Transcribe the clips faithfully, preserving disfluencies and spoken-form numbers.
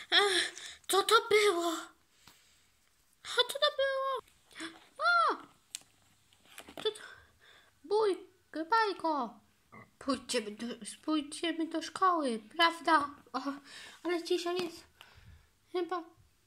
Ech, co to było? A co to było? O! Co to? Bójko, bajko. Pójdźmy do, pójdziemy do szkoły, prawda? O, ale dzisiaj jest chyba...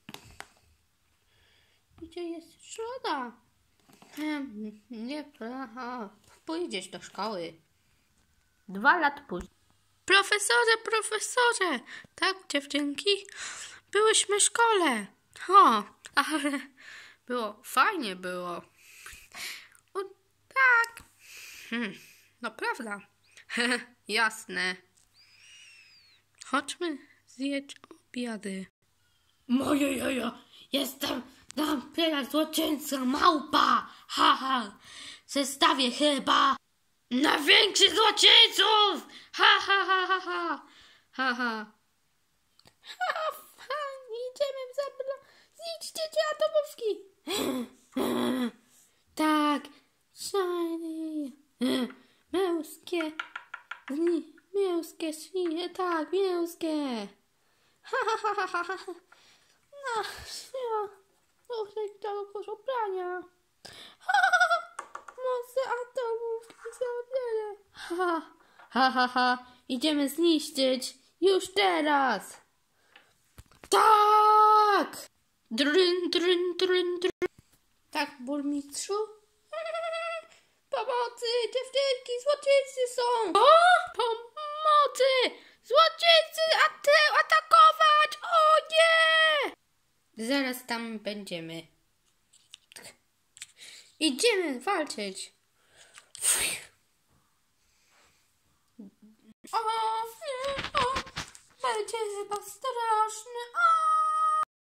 Gdzie jest środa? Hmm, nie, aha, pójdziesz do szkoły. Dwa lata później. Profesorze, profesorze! Tak, dziewczynki? Byłyśmy w szkole. O, ale było, fajnie było. O, tak. Hmm, no prawda. Jasne. Chodźmy zjeść obiady. Moje jaja, jestem nampera złoczyńca małpa. Ha, ha. Zestawię chyba największych złoczyńców. Ha, ha, ha, ha, ha. Ha, ha. Ha, ha. Idziemy w zabla... Zniszczyć dzieci atomówki. Tak. Shiny. Mięskie. Zni... Mięskie świnie. Tak, mięskie. Ha, ha, ha, ha, ha. No, ja. Muszę do kosza prania. Ha, ha, ha. Moce atomówki zabiorę. Ha, ha, ha, ha. Idziemy zniszczyć. Już teraz. Tak! Dryn, dryn, dryn, dryn. Tak, burmistrzu? Pomocy! Dziewczynki, złoczyńcy są! O! Pomocy! Złoczyńcy! At atakować! O nie! Zaraz tam będziemy. Idziemy walczyć. O nie! O! Będzie chyba strasznie.